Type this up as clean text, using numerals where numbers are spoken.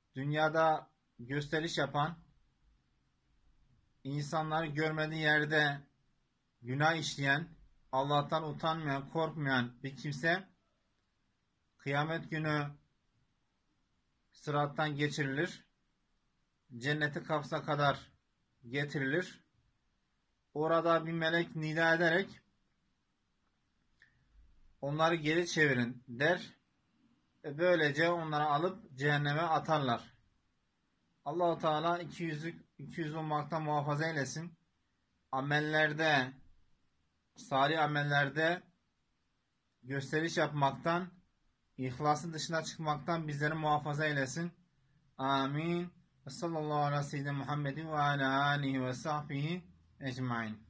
dünyada gösteriş yapan, insanları görmediği yerde günah işleyen, Allah'tan utanmayan, korkmayan bir kimse kıyamet günü sırattan geçirilir. Cenneti kapsa kadar getirilir. Orada bir melek nida ederek onları geri çevirin der. Böylece onları alıp cehenneme atarlar. Allah-u Teala ikiyüzlü olmaktan muhafaza eylesin. Amellerde, salih amellerde gösteriş yapmaktan, ihlasın dışına çıkmaktan bizleri muhafaza eylesin. Amin. Sallallahu aleyhi ve sellem Muhammedin ve ala alihi ve sahbihi ecmain.